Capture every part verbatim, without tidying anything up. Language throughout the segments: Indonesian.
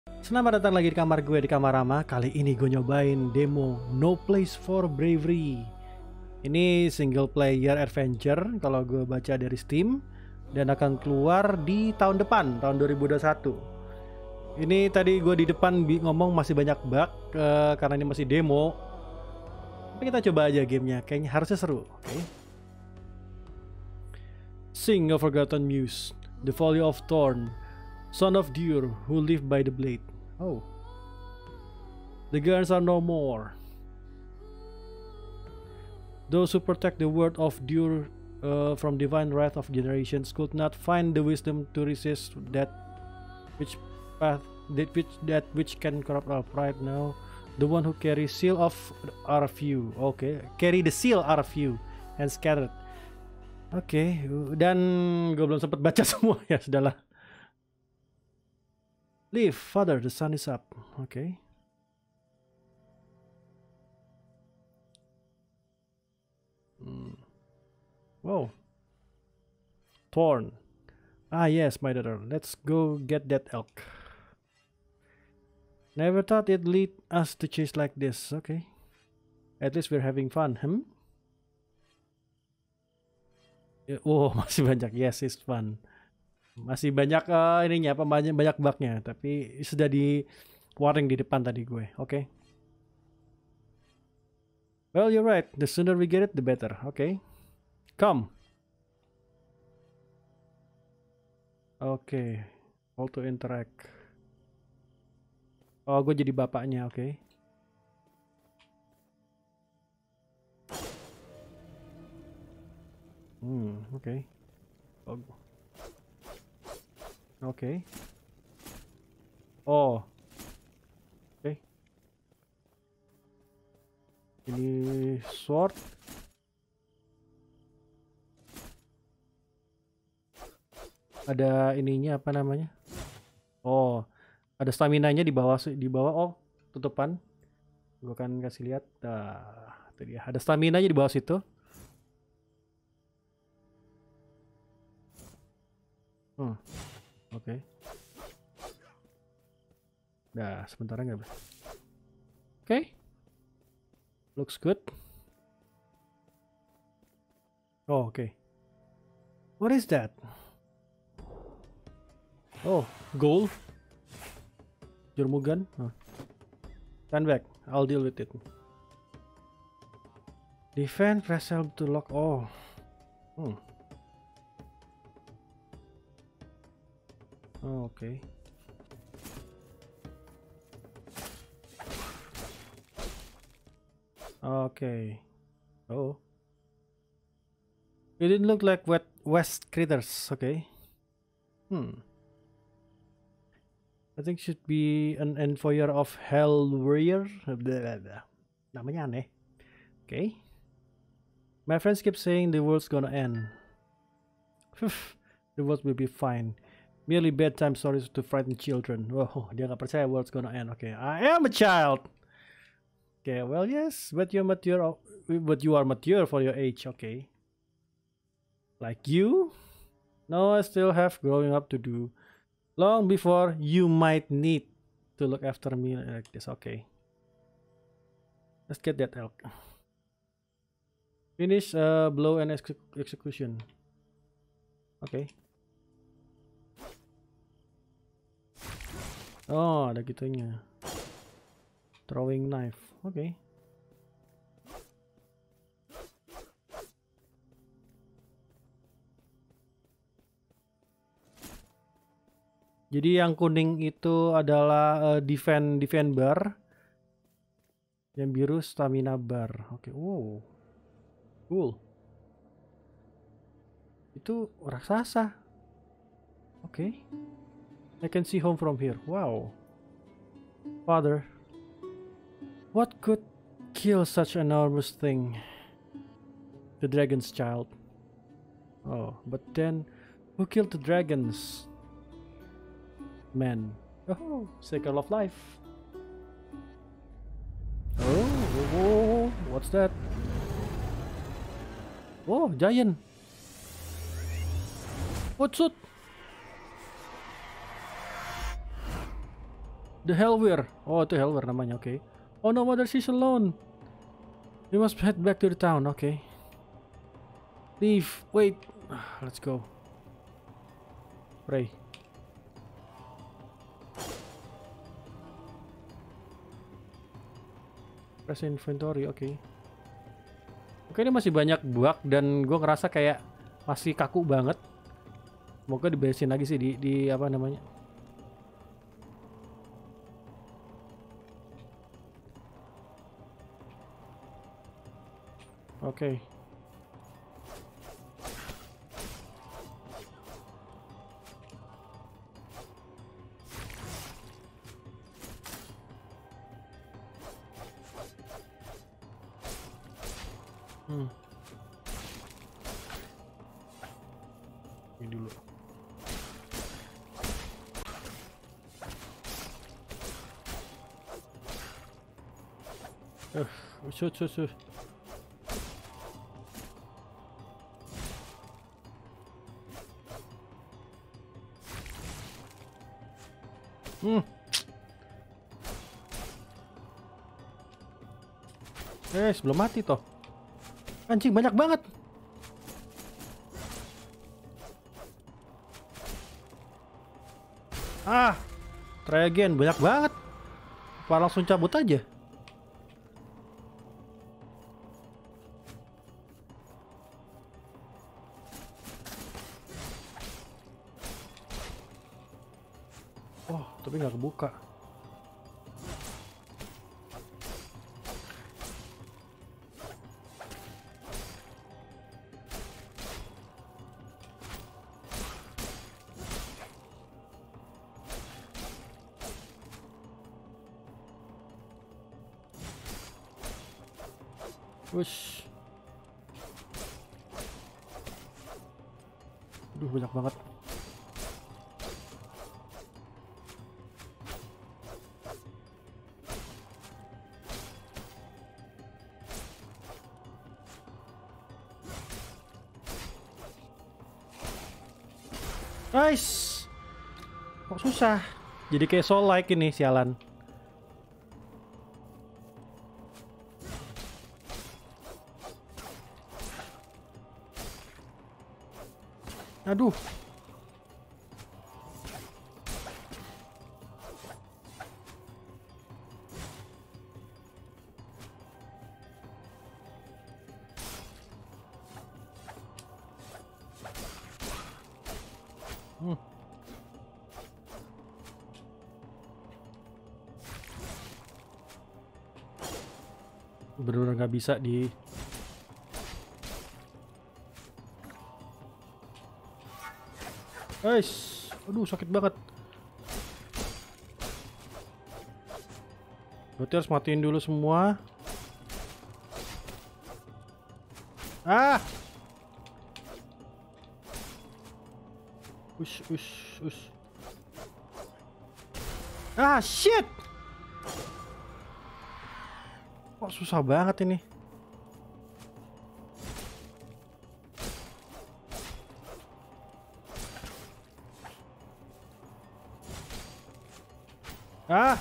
Selamat datang lagi di kamar gue, di kamar Rama. Kali ini gue nyobain demo No Place for Bravery. Ini single player adventure kalau gue baca dari Steam, dan akan keluar di tahun depan, tahun dua ribu dua puluh satu. Ini tadi gue di depan ngomong masih banyak bug uh, karena ini masih demo. Tapi kita coba aja gamenya, kayaknya harusnya seru. Okay. Sing a forgotten muse, the folly of thorn, son of Dur who lived by the blade. Oh, the guards are no more. Those who protect the word of Dur uh, from divine wrath of generations could not find the wisdom to resist that which path that which that which can corrupt our pride now. The one who carries seal of are few. Okay, carry the seal are few and scattered. Oke, okay. Dan gue belum sempat baca semua ya, sudahlah. Leave, father, the sun is up. Oke. Okay. Hmm. Wow. Thorn. Ah yes, my daughter. Let's go get that elk. Never thought it'd lead us to chase like this. Okay. At least we're having fun. Hmm? Oh, masih banyak. Yes, it's fun. Masih banyak uh, ininya, apa banyak banyak bugnya, tapi sudah di warning di depan tadi gue. Oke. Okay. Well, you're right. The sooner we get it, the better. Oke. Okay. Come. Oke. Okay. All to interact. Oh, gue jadi bapaknya. Oke. Okay. Hmm, oke. Okay. Oh. Oke. Okay. Oh. Oke. Okay. Ini sword. Ada ininya apa namanya? Oh, ada stamina-nya di bawah di bawah. Oh, tutupan. Gue kan kasih lihat. Nah, itu dia. Ada stamina-nya di bawah situ. Hmm. Oke. Okay. Nah, sementara nggak. Oke. Okay. Looks good. Oh, oke. Okay. What is that? Oh, gold. Jormugan. Oh. Stand back. I'll deal with it. Defend, press L to lock. Oh. Hmm. Oh, oke. Okay. Oke. Okay. Oh. It didn't look like wet west critters. Okay. Hmm. I think should be an envoyer of hell warrior. Namanya aneh. Okay. My friends keep saying the world's gonna end. The world will be fine. Merely bedtime stories to frighten children. Oh, dia nggak percaya world's gonna end. Okay, I am a child. Okay, well yes, but you're mature. But you are mature for your age. Okay. Like you? No, I still have growing up to do. Long before you might need to look after me like this. Okay. Let's get that elk. Finish uh, blow and ex execution. Okay. Oh, ada gitunya. Throwing knife. Oke. Okay. Jadi yang kuning itu adalah uh, defend defend bar. Yang biru stamina bar. Oke. Okay. Wow. Cool. Itu raksasa. Oke. Okay. I can see home from here. Wow. Father, what could kill such an enormous thing? The dragon's child. Oh, but then who killed the dragons? Man. Oh, cycle of life. Oh, oh, oh, what's that? Oh, giant. What's it? The Hellweir. Oh, itu Hellweir namanya. Oke. Okay. Oh no, mother, she's alone. We must head back to the town. Oke. Okay. Leave. Wait. Let's go. Pray. Press inventory. Oke. Okay. Oke, ini masih banyak bug dan gue ngerasa kayak masih kaku banget. Semoga diberesin lagi sih di, di apa namanya. Oke. Okay. Hmm. Ini dulu. Eh, shoot, shoot, shoot. Hmm. Eh, sebelum mati toh. Anjing banyak banget. Ah, try again, banyak banget. Apa langsung cabut aja? Oh, tapi nggak kebuka. Wush. Aduh, banyak banget. Nice. Kok susah? Jadi kayak soul like ini, sialan. Aduh. Hmm. Bener-bener nggak bisa di. Guys, aduh sakit banget. Berarti harus matiin dulu semua. Ah. Ush, ush, ush. Ah, shit. Kok susah banget ini. Ah.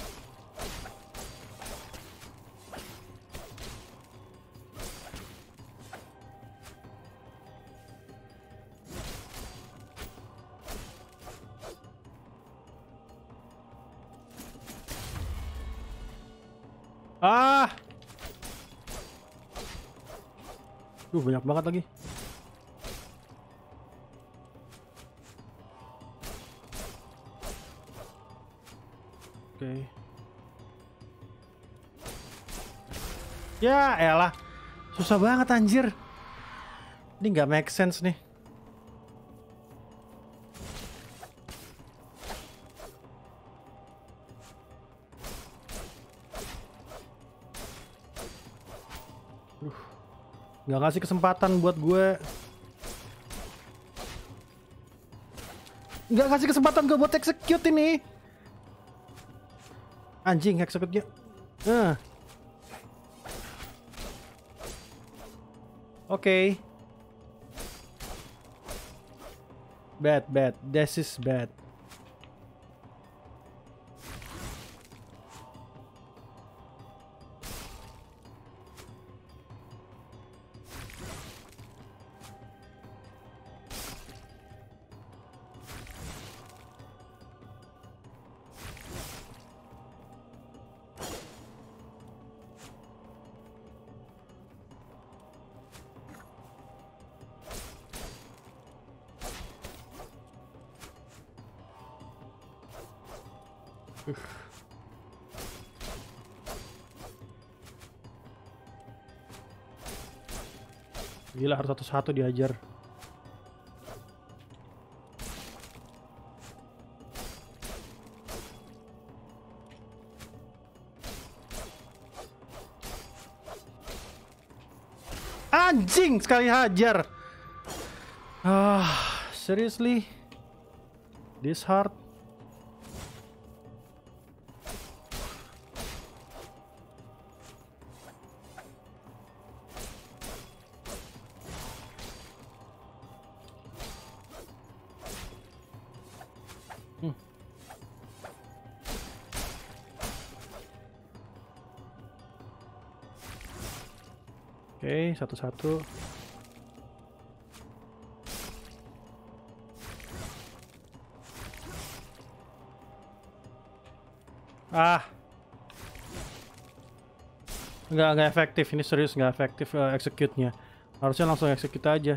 Ah. Duh, banyak banget lagi. Oke. Okay. Ya elah, susah banget anjir. Ini nggak make sense nih. Uh, nggak ngasih kesempatan buat gue. Nggak ngasih kesempatan gue buat execute ini. Anjing, execute-nya. Nah. Oke. Okay. Bad, bad. This is bad. Uh. Gila, harus satu-satu diajar. Anjing, sekali hajar. Ah, seriously? This hard? Hmm. Oke, okay, satu-satu. Ah, nggak nggak efektif. Ini serius nggak efektif uh, execute-nya. Harusnya langsung execute aja.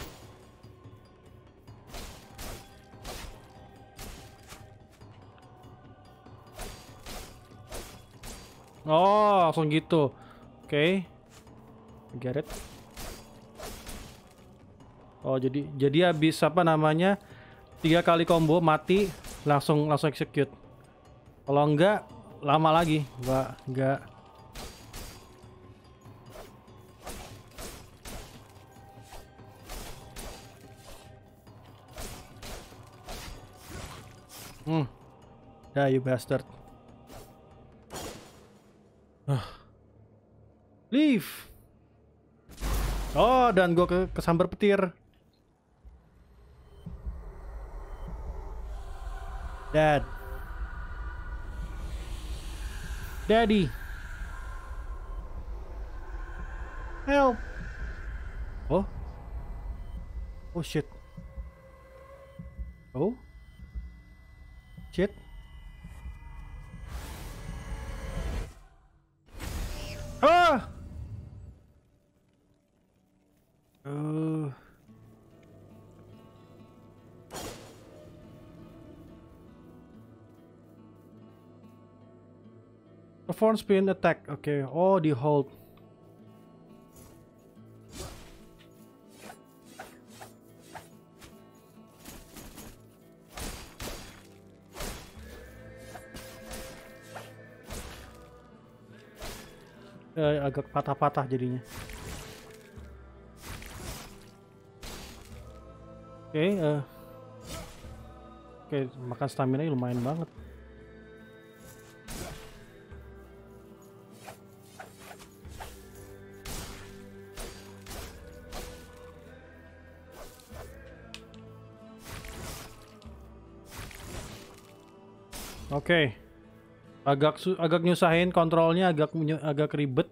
Oh, langsung gitu. Oke, okay. Get it. Oh, jadi jadi habis apa namanya tiga kali combo mati langsung langsung execute. Kalau enggak lama lagi, enggak enggak. Hmm, ya, you bastard. Uh. Leave. Oh, dan gue ke kesambar petir. Dad. Daddy. Help. Oh. Oh shit. Oh. Shit. Ah. Uh. Perform spin attack. Oke. Okay. Oh, di hold. Eh, agak patah-patah jadinya. Oke, okay, uh. Oke, okay, makan stamina lumayan banget. Oke, okay. agak agak nyusahin kontrolnya, agak agak ribet,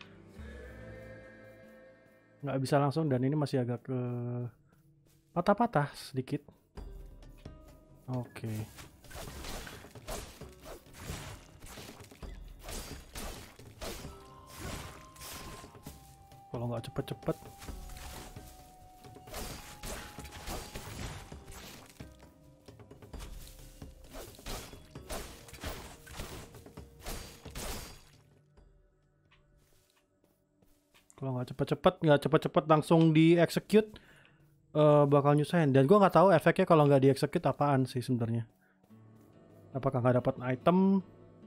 nggak bisa langsung, dan ini masih agak ke patah-patah sedikit. Oke. Okay. Kalau nggak cepet-cepet. Kalau nggak cepet-cepet, nggak cepet-cepet langsung di execute, uh, bakal nyusahin. Dan gue nggak tahu efeknya kalau nggak di execute apaan sih sebenarnya. Apakah nggak dapat item?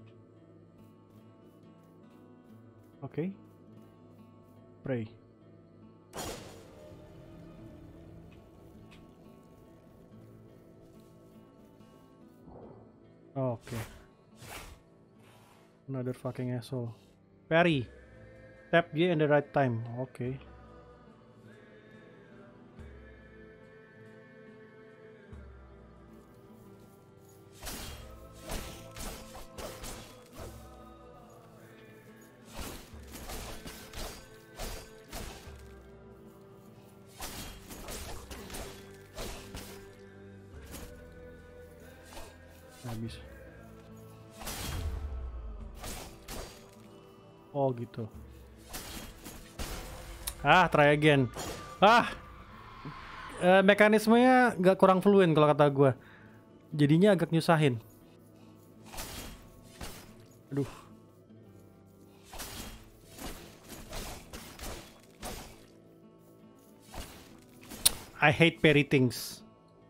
Oke. Okay. Pray. Oke. Okay. Another fucking asshole. Parry. Tap G in the right time. Oke. Okay. Habis. Oh gitu. Ah, try again. Ah, e, mekanismenya nggak kurang fluent kalau kata gue. Jadinya agak nyusahin. Aduh. I hate parry things.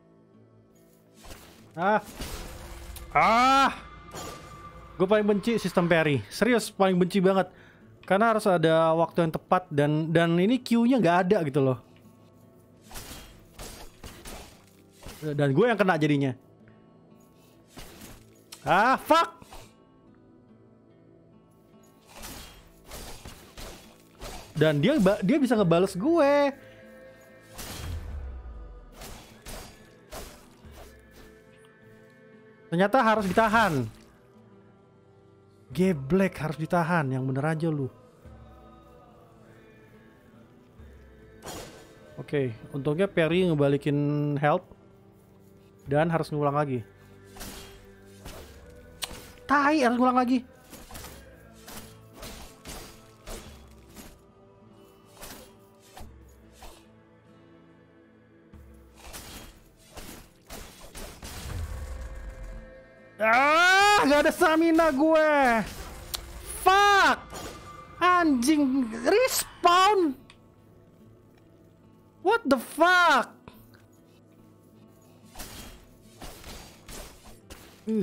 Ah. Ah. Gue paling benci sistem parry. Serius, paling benci banget. Karena harus ada waktu yang tepat dan dan ini Q-nya nggak ada gitu loh. Dan gue yang kena jadinya. Ah, fuck. Dan dia dia bisa ngebales gue. Ternyata harus ditahan. Geblek, harus ditahan. Yang bener aja lu. Oke, okay, untungnya parry ngebalikin health. Dan harus ngulang lagi. Tai, harus ngulang lagi. Ah, gak ada stamina gue. Fuck. Anjing, respawn. What the fuck? Uh.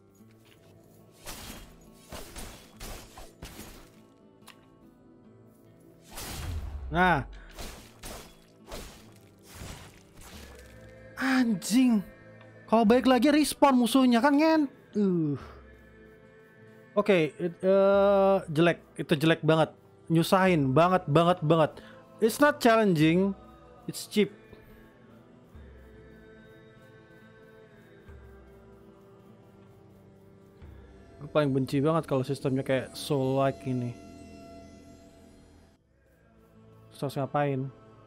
Nah. Anjing. Kalau balik lagi respawn musuhnya kan ngen. Uh. Oke, okay, uh, jelek. Itu jelek banget. Nyusahin banget banget banget. It's not challenging. It's cheap. Gue paling benci banget kalau sistemnya kayak soul-like ini. Terus harus ngapain?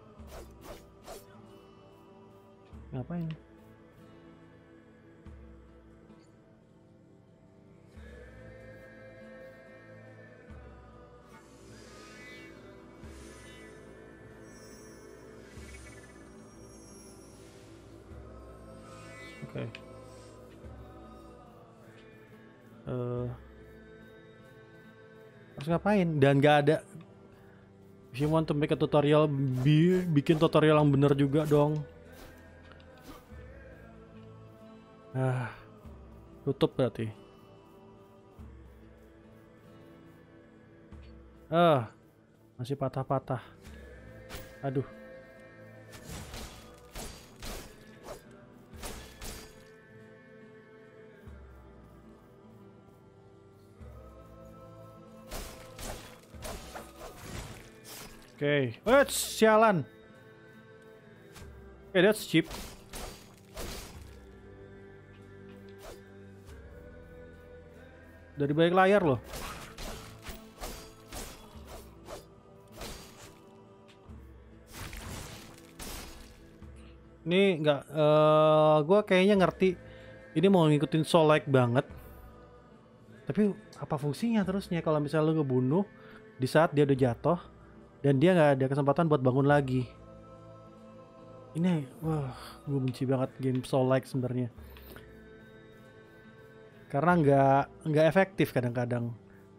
Ngapain? Oke. Okay. Uh, harus ngapain? Dan gak ada. If you want to make a tutorial, bi bikin tutorial yang bener juga dong. Ah, tutup berarti. Ah, masih patah-patah. Aduh. Oke, okay. Eh, sialan. Oke, okay, that's cheap. Dari balik layar loh. Ini nggak, uh, gue kayaknya ngerti. Ini mau ngikutin soul-like banget. Tapi apa fungsinya terusnya kalau misalnya lu ngebunuh di saat dia udah jatuh? Dan dia nggak ada kesempatan buat bangun lagi. Ini, wah, gue benci banget game soul-like sebenarnya. Karena nggak nggak efektif kadang-kadang.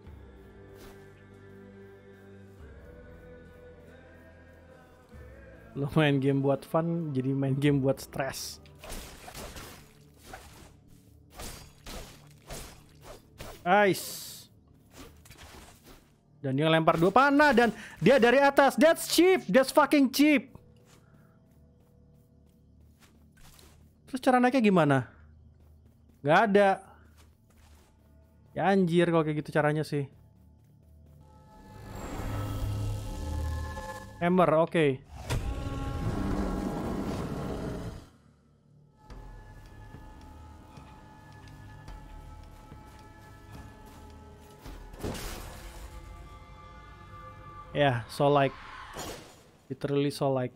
Lo main game buat fun, jadi main game buat stres. Nice. Dan dia lempar dua panah dan dia dari atas. That's cheap. That's fucking cheap. Terus cara naiknya gimana? Gak ada. Ya anjir kalau kayak gitu caranya sih. Hammer, oke. Okay. Ya, yeah, soul-like. Literally soul-like.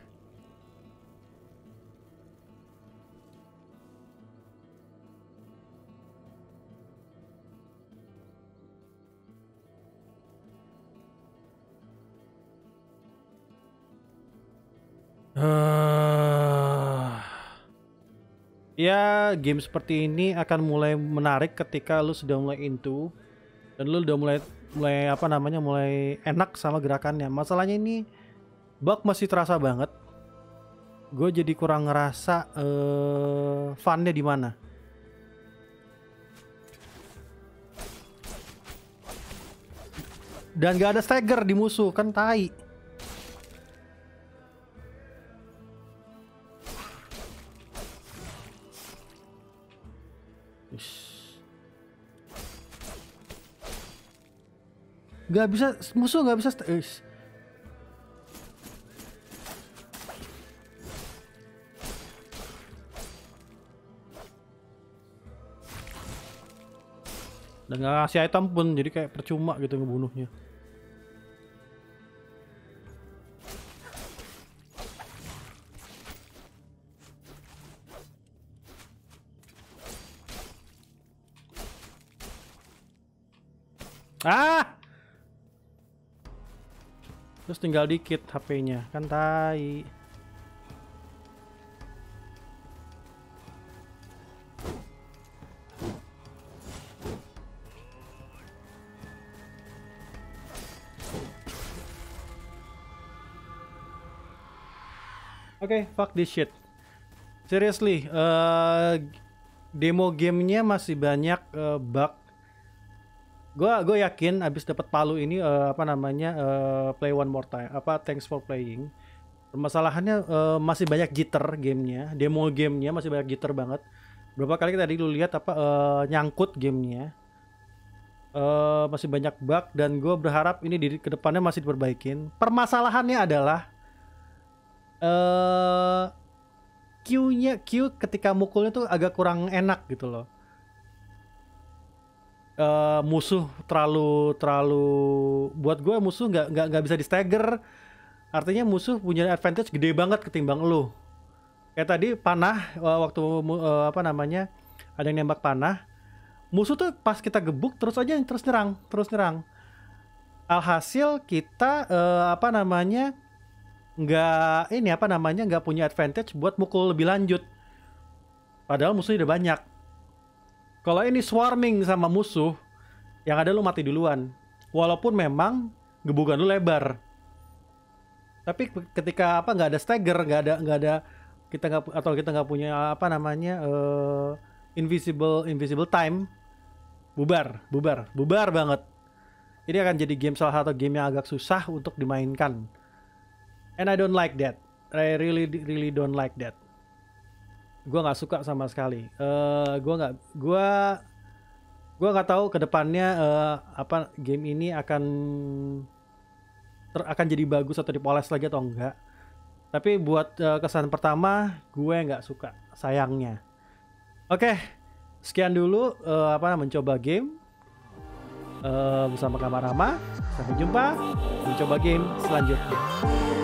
Uh, ya, game seperti ini akan mulai menarik ketika lu sudah mulai into. Dan lu udah mulai mulai apa namanya mulai enak sama gerakannya. Masalahnya ini bug masih terasa banget. Gue jadi kurang ngerasa uh, funnya di mana. Dan gak ada stagger di musuh, kan tai. Gak bisa, musuh gak bisa. Ish. Dan gak ngasih item pun, jadi kayak percuma gitu ngebunuhnya. Ah! Terus tinggal dikit H P-nya, kan tai. Oke, okay, fuck this shit. Seriously, uh, demo gamenya masih banyak uh, bug. Gue gue yakin abis dapat palu ini uh, apa namanya uh, play one more time. Apa thanks for playing. Permasalahannya uh, masih banyak jitter gamenya. Demo gamenya masih banyak jitter banget. Berapa kali tadi lu lihat apa uh, nyangkut gamenya. Uh, masih banyak bug dan gue berharap ini di kedepannya masih diperbaikin. Permasalahannya adalah Uh, Q-nya Q ketika mukulnya tuh agak kurang enak gitu loh. Uh, musuh terlalu terlalu buat gue musuh nggak nggak nggak bisa di stagger. Artinya musuh punya advantage gede banget ketimbang lu. Kayak tadi panah waktu uh, apa namanya ada yang nembak panah. Musuh tuh pas kita gebuk terus aja terus nyerang terus nyerang. Alhasil kita uh, apa namanya nggak ini apa namanya nggak punya advantage buat mukul lebih lanjut, padahal musuhnya udah banyak. Kalau ini swarming sama musuh, yang ada lu mati duluan, walaupun memang gebukan lu lebar. Tapi ketika apa nggak ada stagger, nggak ada nggak ada kita nggak atau kita nggak punya apa namanya uh, invisible invisible time, bubar bubar bubar banget. Ini akan jadi game salah satu game yang agak susah untuk dimainkan. And I don't like that. I really really don't like that. Gua nggak suka sama sekali. Uh, gua nggak, gua, gua nggak tahu kedepannya uh, apa game ini akan ter, akan jadi bagus atau dipoles lagi atau enggak. Tapi buat uh, kesan pertama, gue nggak suka. Sayangnya. Oke, okay, sekian dulu uh, apa mencoba game uh, bersama Kamarama. Sampai jumpa mencoba game selanjutnya.